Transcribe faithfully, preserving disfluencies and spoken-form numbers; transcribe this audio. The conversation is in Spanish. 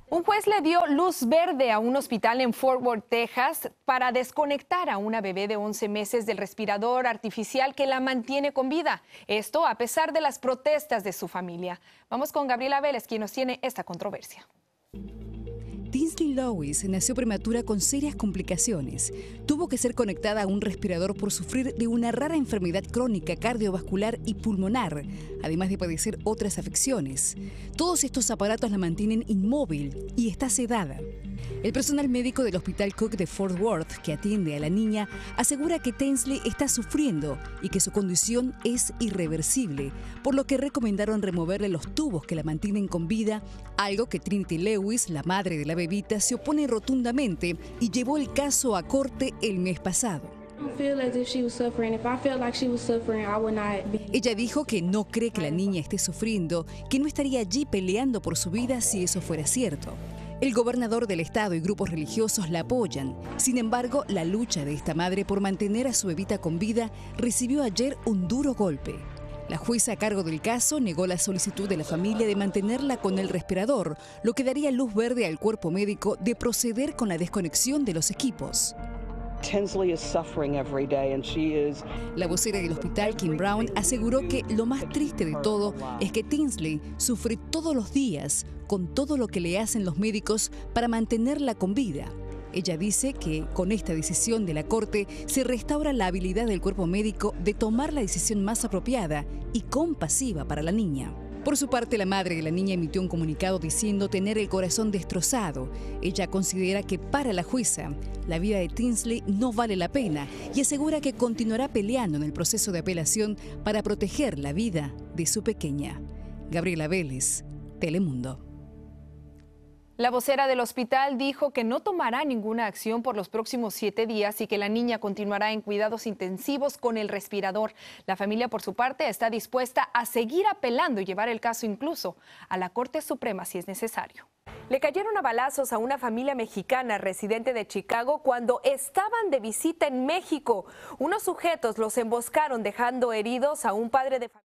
Un juez le dio luz verde a un hospital en Fort Worth, Texas, para desconectar a una bebé de once meses del respirador artificial que la mantiene con vida. Esto a pesar de las protestas de su familia. Vamos con Gabriela Vélez, quien nos tiene esta controversia. Tinsley Lewis nació prematura con serias complicaciones. Tuvo que ser conectada a un respirador por sufrir de una rara enfermedad crónica cardiovascular y pulmonar, además de padecer otras afecciones. Todos estos aparatos la mantienen inmóvil y está sedada. El personal médico del Hospital Cook de Fort Worth, que atiende a la niña, asegura que Tinsley está sufriendo y que su condición es irreversible, por lo que recomendaron removerle los tubos que la mantienen con vida, algo que Trinity Lewis, la madre de la bebita, se opone rotundamente y llevó el caso a corte el mes pasado. Ella dijo que no cree que la niña esté sufriendo, que no estaría allí peleando por su vida si eso fuera cierto. El gobernador del estado y grupos religiosos la apoyan. Sin embargo, la lucha de esta madre por mantener a su bebita con vida recibió ayer un duro golpe. La jueza a cargo del caso negó la solicitud de la familia de mantenerla con el respirador, lo que daría luz verde al cuerpo médico de proceder con la desconexión de los equipos. Tinsley is suffering every day and she is... La vocera del hospital, Kim Brown, aseguró que lo más triste de todo es que Tinsley sufre todos los días con todo lo que le hacen los médicos para mantenerla con vida. Ella dice que con esta decisión de la Corte se restaura la habilidad del cuerpo médico de tomar la decisión más apropiada y compasiva para la niña. Por su parte, la madre de la niña emitió un comunicado diciendo tener el corazón destrozado. Ella considera que para la jueza, la vida de Tinsley no vale la pena y asegura que continuará peleando en el proceso de apelación para proteger la vida de su pequeña. Gabriela Vélez, Telemundo. La vocera del hospital dijo que no tomará ninguna acción por los próximos siete días y que la niña continuará en cuidados intensivos con el respirador. La familia, por su parte, está dispuesta a seguir apelando y llevar el caso incluso a la Corte Suprema si es necesario. Le cayeron a balazos a una familia mexicana residente de Chicago cuando estaban de visita en México. Unos sujetos los emboscaron dejando heridos a un padre de familia.